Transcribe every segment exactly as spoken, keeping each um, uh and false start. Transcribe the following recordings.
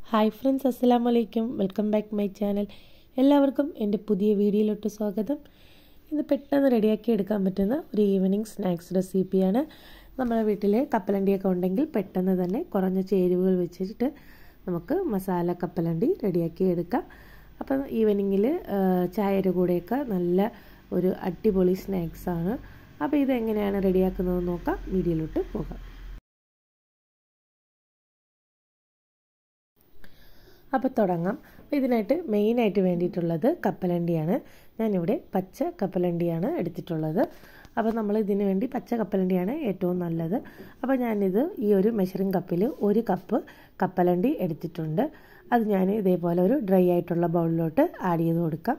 Hi friends, അസ്സലാമു അലൈക്കും. Welcome back my channel. എല്ലാവർക്കും എൻ്റെ പുതിയ വീഡിയോയിലോട്ട് സ്വാഗതം. ഇന്ന് പെട്ടെന്ന് റെഡിയാക്കി എടുക്കാൻ പറ്റുന്ന ഒരു ഈവനിങ് സ്നാക്സ് റെസിപ്പിയാണ്. നമ്മുടെ വീട്ടിൽ കപ്പലണ്ടിയൊക്കെ ഉണ്ടെങ്കിൽ പെട്ടെന്ന് തന്നെ കുറഞ്ഞ ചേരുവകൾ വെച്ചിട്ട് നമുക്ക് മസാല കപ്പലണ്ടി റെഡിയാക്കി എടുക്കാം. അപ്പം ഈവനിങ്ങിൽ ചായയുടെ കൂടെയൊക്കെ നല്ല ഒരു അടിപൊളി സ്നാക്സാണ്. അപ്പോൾ ഇതെങ്ങനെയാണ് റെഡിയാക്കുന്നത് നോക്കാം. വീഡിയോയിലോട്ട് പോകാം. അപ്പോൾ തുടങ്ങാം. ഇതിനായിട്ട് മെയിനായിട്ട് വേണ്ടിയിട്ടുള്ളത് കപ്പലണ്ടിയാണ്. ഞാനിവിടെ പച്ച കപ്പലണ്ടിയാണ് എടുത്തിട്ടുള്ളത്. അപ്പോൾ നമ്മൾ ഇതിന് വേണ്ടി പച്ച കപ്പലണ്ടിയാണ് ഏറ്റവും നല്ലത്. അപ്പോൾ ഞാനിത് ഈ ഒരു മെഷറിംഗ് കപ്പിൽ ഒരു കപ്പ് കപ്പലണ്ടി എടുത്തിട്ടുണ്ട്. അത് ഞാൻ ഇതേപോലെ ഒരു ഡ്രൈ ആയിട്ടുള്ള ബൗളിലോട്ട് ആഡ് ചെയ്ത് കൊടുക്കാം.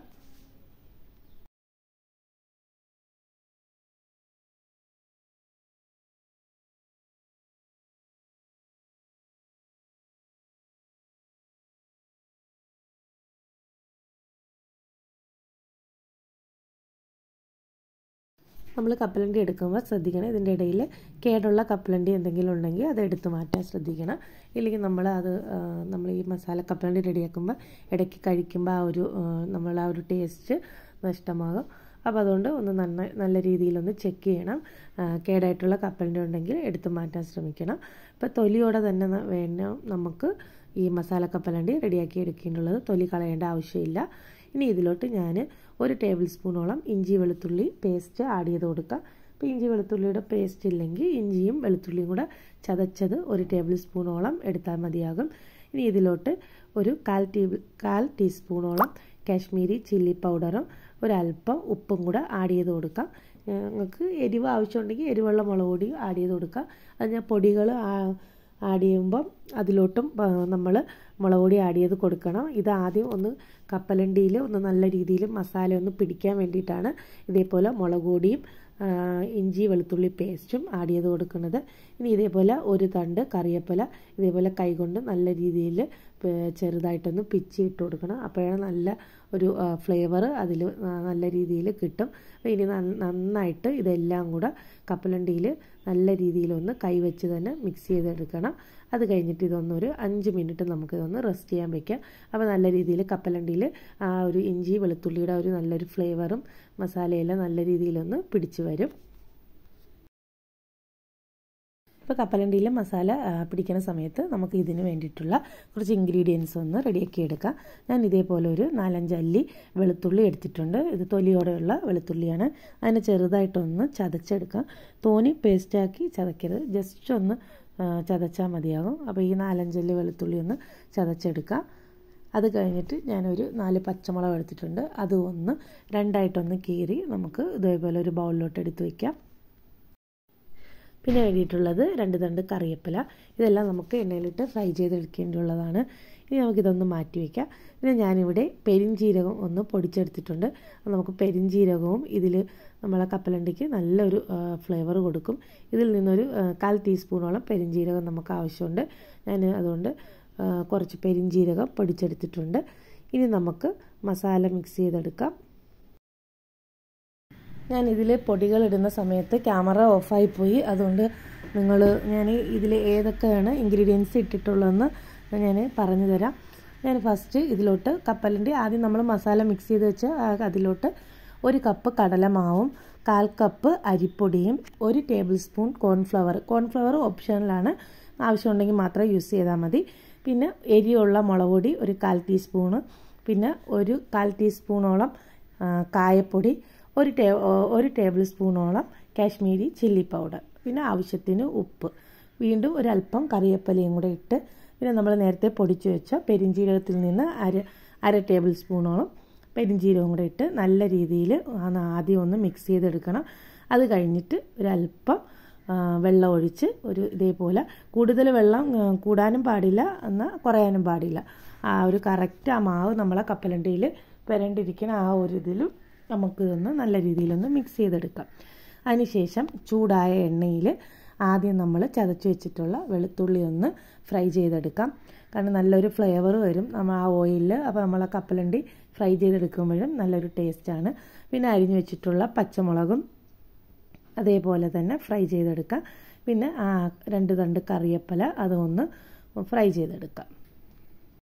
നമ്മൾ കപ്പലണ്ടി എടുക്കുമ്പോൾ ശ്രദ്ധിക്കണം, ഇതിൻ്റെ ഇടയിൽ കേടുള്ള കപ്പലണ്ടി എന്തെങ്കിലും ഉണ്ടെങ്കിൽ അത് എടുത്ത് മാറ്റാൻ ശ്രദ്ധിക്കണം. ഇല്ലെങ്കിൽ നമ്മൾ അത് നമ്മൾ ഈ മസാല കപ്പലണ്ടി റെഡിയാക്കുമ്പോൾ ഇടയ്ക്ക് കഴിക്കുമ്പോൾ ആ ഒരു നമ്മൾ ആ ഒരു ടേസ്റ്റ് നഷ്ടമാകും. അപ്പോൾ അതുകൊണ്ട് ഒന്ന് നന്നായി നല്ല രീതിയിലൊന്ന് ചെക്ക് ചെയ്യണം. കേടായിട്ടുള്ള കപ്പലണ്ടി ഉണ്ടെങ്കിൽ എടുത്ത് മാറ്റാൻ ശ്രമിക്കണം. ഇപ്പോൾ തൊലിയോടെ തന്നെ വേണം നമുക്ക് ഈ മസാല കപ്പലണ്ടി റെഡിയാക്കി എടുക്കേണ്ടുള്ളത്. തൊലി കളയേണ്ട ആവശ്യമില്ല. ഇനി ഇതിലോട്ട് ഞാൻ ഒരു ടേബിൾ സ്പൂണോളം ഇഞ്ചി വെളുത്തുള്ളി പേസ്റ്റ് ആഡ് ചെയ്ത് കൊടുക്കാം. അപ്പോൾ ഇഞ്ചി വെളുത്തുള്ളിയുടെ പേസ്റ്റ് ഇല്ലെങ്കിൽ ഇഞ്ചിയും വെളുത്തുള്ളിയും കൂടെ ചതച്ചത് ഒരു ടേബിൾ സ്പൂണോളം എടുത്താൽ മതിയാകും. ഇനി ഇതിലോട്ട് ഒരു കാൽ ടീ കാൽ ടീസ്പൂണോളം കാശ്മീരി ചില്ലി പൗഡറും ഒരല്പം ഉപ്പും കൂടെ ആഡ് ചെയ്ത് കൊടുക്കാം. നിങ്ങൾക്ക് എരിവ് ആവശ്യമുണ്ടെങ്കിൽ എരിവുള്ള മുളക് പൊടി ആഡ് ചെയ്ത് കൊടുക്കാം. അത് ഞാൻ പൊടികൾ ആഡ് ചെയ്യുമ്പം അതിലോട്ടും നമ്മൾ മുളക് പൊടി ആഡ് ചെയ്ത് കൊടുക്കണം. ഇത് ആദ്യം ഒന്ന് കപ്പലണ്ടിയിൽ ഒന്ന് നല്ല രീതിയിൽ മസാല ഒന്ന് പിടിക്കാൻ വേണ്ടിയിട്ടാണ് ഇതേപോലെ മുളക് പൊടിയും ഇഞ്ചി വെളുത്തുള്ളി പേസ്റ്റും ആഡ് ചെയ്ത് കൊടുക്കുന്നത്. ഇനി ഇതേപോലെ ഒരു തണ്ട് കറിവേപ്പില ഇതേപോലെ കൈകൊണ്ട് നല്ല രീതിയിൽ ചെറുതായിട്ടൊന്ന് പിച്ചി ഇട്ട് കൊടുക്കണം. അപ്പോഴാണ് നല്ല ഒരു ഫ്ലേവർ അതിൽ നല്ല രീതിയിൽ കിട്ടും. ഇനി നന്നായിട്ട് ഇതെല്ലാം കൂടെ കപ്പലണ്ടിയിൽ നല്ല രീതിയിലൊന്ന് കൈവച്ച് തന്നെ മിക്സ് ചെയ്തെടുക്കണം. അത് കഴിഞ്ഞിട്ട് ഇതൊന്നൊരു അഞ്ച് മിനിറ്റ് നമുക്കിതൊന്ന് റെസ്റ്റ് ചെയ്യാൻ വയ്ക്കാം. അപ്പോൾ നല്ല രീതിയിൽ കപ്പലണ്ടിയിൽ ആ ഒരു ഇഞ്ചി വെളുത്തുള്ളിയുടെ ഒരു നല്ലൊരു ഫ്ലേവറും മസാലയെല്ലാം നല്ല രീതിയിലൊന്ന് പിടിച്ചു വരും. ഇപ്പോൾ കപ്പലണ്ടിയിൽ മസാല പിടിക്കുന്ന സമയത്ത് നമുക്ക് ഇതിന് വേണ്ടിയിട്ടുള്ള കുറച്ച് ഇൻഗ്രീഡിയൻസ് ഒന്ന് റെഡിയാക്കി എടുക്കാം. ഞാൻ ഇതേപോലെ ഒരു നാലഞ്ച് അല്ലി വെളുത്തുള്ളി എടുത്തിട്ടുണ്ട്. ഇത് തൊലിയോടെയുള്ള വെളുത്തുള്ളിയാണ്. അതിനെ ചെറുതായിട്ടൊന്ന് ചതച്ചെടുക്കാം. തോനി പേസ്റ്റാക്കി ചതക്കരുത്, ജസ്റ്റ് ഒന്ന് ചതച്ചാൽ മതിയാകും. അപ്പോൾ ഈ നാലഞ്ചല്ലി വെളുത്തുള്ളി ഒന്ന് ചതച്ചെടുക്കാം. അത് കഴിഞ്ഞിട്ട് ഞാനൊരു നാല് പച്ചമുളക് എടുത്തിട്ടുണ്ട്. അത് ഒന്ന് രണ്ടായിട്ടൊന്ന് കീറി നമുക്ക് ഇതേപോലെ ഒരു ബൗളിലോട്ട് എടുത്ത് വയ്ക്കാം. പിന്നെ വേണ്ടിയിട്ടുള്ളത് രണ്ട് തണ്ട് കറിവേപ്പില. ഇതെല്ലാം നമുക്ക് എണ്ണയിലിട്ട് ഫ്രൈ ചെയ്തെടുക്കേണ്ടതുള്ളതാണ്. ഇനി നമുക്കിതൊന്ന് മാറ്റി വയ്ക്കാം. പിന്നെ ഞാനിവിടെ പെരിഞ്ജീരകം ഒന്ന് പൊടിച്ചെടുത്തിട്ടുണ്ട്. നമുക്ക് പെരിഞ്ജീരകവും ഇതിൽ നമ്മളെ കപ്പലണ്ടിക്ക് നല്ലൊരു ഫ്ലേവർ കൊടുക്കും. ഇതിൽ നിന്നൊരു കാൽ ടീസ്പൂണോളം പെരിഞ്ജീരകം നമുക്ക് ആവശ്യമുണ്ട്. ഞാൻ അതുകൊണ്ട് കുറച്ച് പെരിഞ്ജീരകം പൊടിച്ചെടുത്തിട്ടുണ്ട്. ഇനി നമുക്ക് മസാല മിക്സ് ചെയ്തെടുക്കാം. ഞാൻ ഇതിൽ പൊടികൾ ഇടുന്ന സമയത്ത് ക്യാമറ ഓഫായിപ്പോയി. അതുകൊണ്ട് നിങ്ങൾ ഞാൻ ഇതിൽ ഏതൊക്കെയാണ് ഇൻഗ്രീഡിയൻസ് ഇട്ടിട്ടുള്ളതെന്ന് ഞാൻ പറഞ്ഞു തരാം. ഞാൻ ഫസ്റ്റ് ഇതിലോട്ട് കപ്പലണ്ടി ആദ്യം നമ്മൾ മസാല മിക്സ് ചെയ്ത് വെച്ച് അതിലോട്ട് ഒരു കപ്പ് കടലമാവും കാൽ കപ്പ് അരിപ്പൊടിയും ഒരു ടേബിൾ സ്പൂൺ കോൺഫ്ലവർ കോൺഫ്ലവർ ഓപ്ഷണലാണ്, ആവശ്യമുണ്ടെങ്കിൽ മാത്രം യൂസ് ചെയ്താൽ മതി. പിന്നെ എരിയുള്ള മുളക് പൊടി ഒരു കാൽ ടീസ്പൂണ്, പിന്നെ ഒരു കാൽ ടീസ്പൂണോളം കായപ്പൊടി, ഒരു ടേ ഒരു ടേബിൾ സ്പൂണോളം കാശ്മീരി ചില്ലി പൗഡർ, പിന്നെ ആവശ്യത്തിന് ഉപ്പ്, വീണ്ടും ഒരല്പം കറിവേപ്പിലയും കൂടെ ഇട്ട് പിന്നെ നമ്മൾ നേരത്തെ പൊടിച്ചു വെച്ച പെരിഞ്ജീരകത്തിൽ നിന്ന് അര അര ടേബിൾ സ്പൂണോളം പെരിഞ്ജീരകം കൂടെ ഇട്ട് നല്ല രീതിയിൽ ആദ്യം ഒന്ന് മിക്സ് ചെയ്തെടുക്കണം. അത് കഴിഞ്ഞിട്ട് ഒരല്പം വെള്ളം ഒഴിച്ച് ഒരു ഇതേപോലെ കൂടുതൽ വെള്ളം കൂടാനും പാടില്ല എന്നാൽ കുറയാനും പാടില്ല. ആ ഒരു കറക്റ്റ് ആ മാവ് നമ്മളെ കപ്പലണ്ടിയിൽ വരണ്ടിരിക്കുന്ന ആ ഒരു ഇതിലും നമുക്ക് ഇതൊന്ന് നല്ല രീതിയിലൊന്ന് മിക്സ് ചെയ്തെടുക്കാം. അതിനുശേഷം ചൂടായ എണ്ണയിൽ ആദ്യം നമ്മൾ ചതച്ച് വെച്ചിട്ടുള്ള വെളുത്തുള്ളി ഒന്ന് ഫ്രൈ ചെയ്തെടുക്കാം. കാരണം നല്ലൊരു ഫ്ലേവർ വരും നമ്മൾ ആ ഓയിലിൽ. അപ്പോൾ നമ്മൾ ആ കപ്പലണ്ടി ഫ്രൈ ചെയ്തെടുക്കുമ്പോഴും നല്ലൊരു ടേസ്റ്റാണ്. പിന്നെ അരിഞ്ഞു വെച്ചിട്ടുള്ള പച്ചമുളകും അതേപോലെ തന്നെ ഫ്രൈ ചെയ്തെടുക്കാം. പിന്നെ ആ രണ്ട് തണ്ട് കറിവേപ്പില അതൊന്ന് ഫ്രൈ ചെയ്തെടുക്കാം.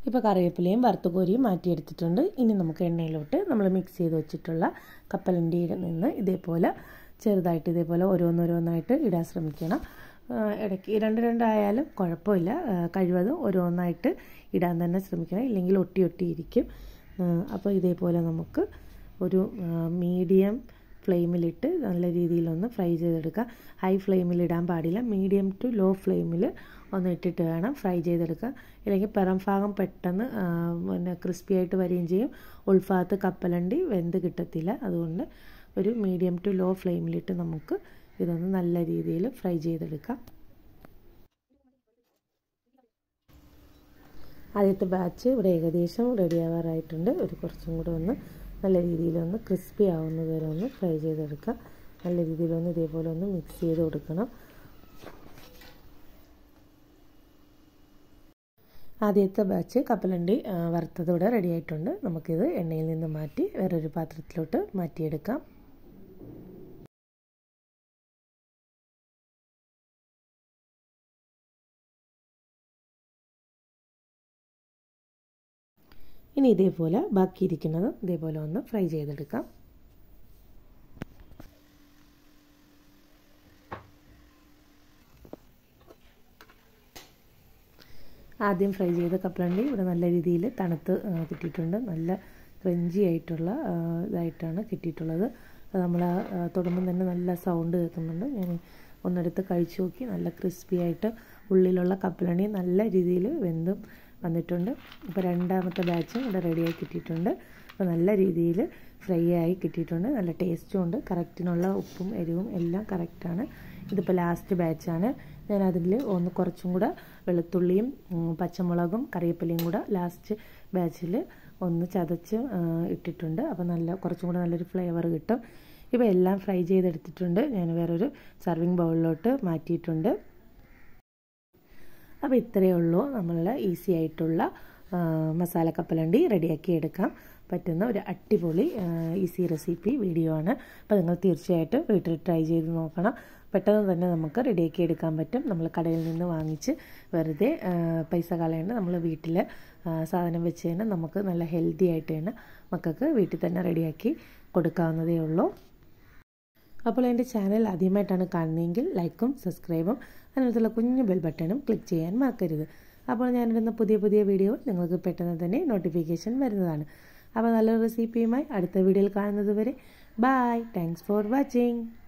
ഇപ്പോൾ കറിവേപ്പിലയും വറുത്തുകോരിയും മാറ്റിയെടുത്തിട്ടുണ്ട്. ഇനി നമുക്ക് എണ്ണയിലോട്ട് നമ്മൾ മിക്സ് ചെയ്ത് വെച്ചിട്ടുള്ള കപ്പലണ്ടിയിൽ നിന്ന് ഇതേപോലെ ചെറുതായിട്ട് ഇതേപോലെ ഓരോന്നോരോന്നായിട്ട് ഇടാൻ ശ്രമിക്കണം. ഇടയ്ക്ക് രണ്ട് രണ്ടായാലും കുഴപ്പമില്ല. കഴിവതും ഓരോന്നായിട്ട് ഇടാൻ തന്നെ ശ്രമിക്കണം, ഇല്ലെങ്കിൽ ഒട്ടി ഒട്ടിയിരിക്കും. അപ്പോൾ ഇതേപോലെ നമുക്ക് ഒരു മീഡിയം ഫ്ലെയിമിലിട്ട് നല്ല രീതിയിലൊന്ന് ഫ്രൈ ചെയ്തെടുക്കാം. ഹൈ ഫ്ലെയിമിൽ ഇടാൻ പാടില്ല, മീഡിയം ടു ലോ ഫ്ലെയിമിൽ ഒന്ന് ഇട്ടിട്ട് വേണം ഫ്രൈ ചെയ്തെടുക്കുക. ഇല്ലെങ്കിൽ പുറം ഭാഗം പെട്ടെന്ന് പിന്നെ ക്രിസ്പി ആയിട്ട് വരികയും ചെയ്യും, ഉൾഭാഗത്ത് കപ്പലണ്ടി വെന്ത് കിട്ടത്തില്ല. അതുകൊണ്ട് ഒരു മീഡിയം ടു ലോ ഫ്ലെയിമിലിട്ട് നമുക്ക് ഇതൊന്ന് നല്ല രീതിയിൽ ഫ്രൈ ചെയ്തെടുക്കാം. ആദ്യത്തെ ബാച്ച് ഇവിടെ ഏകദേശം റെഡി ആവാറായിട്ടുണ്ട്. ഒരു കുറച്ചും കൂടെ ഒന്ന് നല്ല രീതിയിലൊന്ന് ക്രിസ്പി ആവുന്നത് വരെ ഒന്ന് ഫ്രൈ ചെയ്തെടുക്കാം. നല്ല രീതിയിലൊന്ന് ഇതേപോലെ ഒന്ന് മിക്സ് ചെയ്ത് കൊടുക്കണം. ആദ്യത്തെ ബാച്ച് കപ്പലണ്ടി വറുത്തത് ഇവിടെ റെഡി ആയിട്ടുണ്ട്. നമുക്കിത് എണ്ണയിൽ നിന്ന് മാറ്റി വേറൊരു പാത്രത്തിലോട്ട് മാറ്റിയെടുക്കാം. ഇനി ഇതേപോലെ ബാക്കിയിരിക്കുന്നത് ഇതേപോലെ ഒന്ന് ഫ്രൈ ചെയ്തെടുക്കാം. ആദ്യം ഫ്രൈ ചെയ്ത കപ്പലണ്ടി ഇവിടെ നല്ല രീതിയിൽ തണുത്ത് കിട്ടിയിട്ടുണ്ട്. നല്ല ക്രഞ്ചി ആയിട്ടുള്ള ഇതായിട്ടാണ് കിട്ടിയിട്ടുള്ളത്. നമ്മൾ തൊടുമ്പം തന്നെ നല്ല സൗണ്ട് കേൾക്കുന്നുണ്ട്. ഞാൻ ഒന്നെടുത്ത് കഴിച്ചു നോക്കി. നല്ല ക്രിസ്പി ആയിട്ട് ഉള്ളിലുള്ള കപ്പലണ്ടി നല്ല രീതിയിൽ വെന്തും വന്നിട്ടുണ്ട്. ഇപ്പോൾ രണ്ടാമത്തെ ബാച്ചും ഇവിടെ റെഡിയായി കിട്ടിയിട്ടുണ്ട്. അപ്പോൾ നല്ല രീതിയിൽ ഫ്രൈ ആയി കിട്ടിയിട്ടുണ്ട്. നല്ല ടേസ്റ്റും ഉണ്ട്. കറക്റ്റിനുള്ള ഉപ്പും എരിവും എല്ലാം കറക്റ്റാണ്. ഇതിപ്പോൾ ലാസ്റ്റ് ബാച്ചാണ്. ഞാൻ അതിൽ ഒന്ന് കുറച്ചും കൂടെ വെളുത്തുള്ളിയും പച്ചമുളകും കറിവേപ്പിലയും കൂടെ ലാസ്റ്റ് ബാച്ചിൽ ഒന്ന് ചതച്ച് ഇട്ടിട്ടുണ്ട്. അപ്പോൾ നല്ല കുറച്ചും കൂടെ നല്ലൊരു ഫ്ലേവർ കിട്ടും. ഇപ്പോൾ എല്ലാം ഫ്രൈ ചെയ്തെടുത്തിട്ടുണ്ട്. ഞാൻ വേറൊരു സർവിങ് ബൗളിലോട്ട് മാറ്റിയിട്ടുണ്ട്. അപ്പോൾ ഇത്രയേ ഉള്ളൂ നമ്മളുടെ ഈസി ആയിട്ടുള്ള മസാല കപ്പലണ്ടി റെഡിയാക്കി എടുക്കാൻ പറ്റുന്ന ഒരു അടിപൊളി ഈസി റെസിപ്പി വീഡിയോ ആണ്. അപ്പോൾ നിങ്ങൾ തീർച്ചയായിട്ടും വീട്ടിൽ ട്രൈ ചെയ്ത് നോക്കണം. പെട്ടെന്ന് തന്നെ നമുക്ക് റെഡിയാക്കി എടുക്കാൻ പറ്റും. നമ്മൾ കടയിൽ നിന്ന് വാങ്ങിച്ച് വെറുതെ പൈസ കളയേണ്ട, നമ്മൾ വീട്ടിൽ സാധനം വെച്ച് തന്നെ നമുക്ക് നല്ല ഹെൽത്തി ആയിട്ട് തന്നെ മക്കൾക്ക് വീട്ടിൽ തന്നെ റെഡിയാക്കി കൊടുക്കാവുന്നതേ ഉള്ളൂ. അപ്പോൾ എൻ്റെ ചാനൽ ആദ്യമായിട്ടാണ് കാണുന്നതെങ്കിൽ ലൈക്കും സബ്സ്ക്രൈബും അതിനകത്തുള്ള കുഞ്ഞു ബെൽ ബട്ടണും ക്ലിക്ക് ചെയ്യാൻ മറക്കരുത്. അപ്പോൾ ഞാനിടുന്ന പുതിയ പുതിയ വീഡിയോ നിങ്ങൾക്ക് പെട്ടെന്ന് തന്നെ നോട്ടിഫിക്കേഷൻ വരുന്നതാണ്. അപ്പോൾ നല്ലൊരു റെസിപ്പിയുമായി അടുത്ത വീഡിയോയിൽ കാണുന്നത് വരെ ബൈ. Thanks for watching.